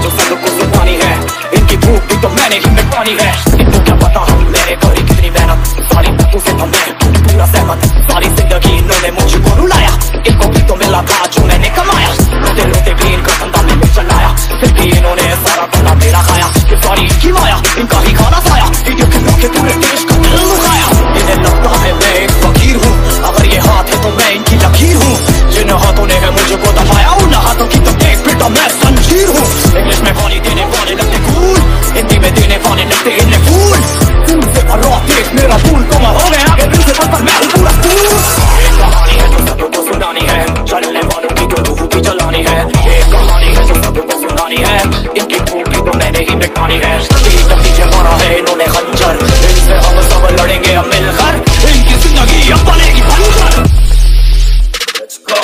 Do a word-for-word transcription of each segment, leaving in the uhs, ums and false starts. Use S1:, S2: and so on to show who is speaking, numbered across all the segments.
S1: जो सबको सुनानी है, इनकी भूख भी तो मैंने ही मिटानी है। इनको क्या पता हम मेरे करी कितनी मेहनत, सारी बातों से तो मैं पूरा सहमत। सारी जिंदगी इन्होंने मुझको रुलाया, इनको भी तो मिला था जो मैंने कमाया। रोते रोते भी इनका धंधा मैंने चलाया, फिर भी इन्होंने सारा बना मेरा खाया। ये सारी इनकी माया, इनका ही खाना खाया, इडियट के मौके पूरे देश का दिल दुखाया। इन्हें लगता है मैं एक फकीर हूँ, अगर ये हाथ है तो मैं इनकी लकीर हूँ। जिन हाथों ने है मुझको दबाया, उन हाथों की तो देख बेटा मैं संजीर हूँ। इंग्लिश में गाली देने वाले लगते कूल, हिंदी में देने वाले लगते इन्हें फूल। दिल से भरा देख मेरा फूल, कमर हो गया आगे दिल से पर मैं हूँ पूरा फूल। कहानी है जो सबको सुनानी है, चलने वालों की तो रूह भी जलानी है। ये कहानी है जो सबको सुनानी है, इनकी भूख भी तो मैंने ही मिटानी है। पीछे पीछे मारा है इन्होंने खंजर, इनसे हम सब लड़ेंगे अब मिलकर, इनकी जिंदगी अब बनेगी बंजर। Let's go.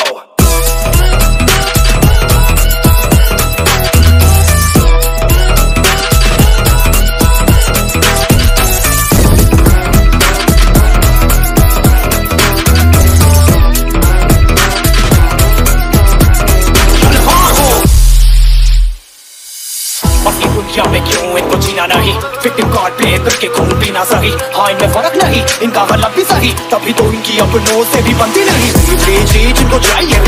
S1: दुनिया में क्यों इनको जीना नहीं, विक्टिम कार्ड प्ले करके खून पीना सही। हाँ इनमें फर्क नहीं, इनका गलत भी सही, तभी तो इनकी अपनों से भी बनती नहीं। जी जी जिनको चाहिए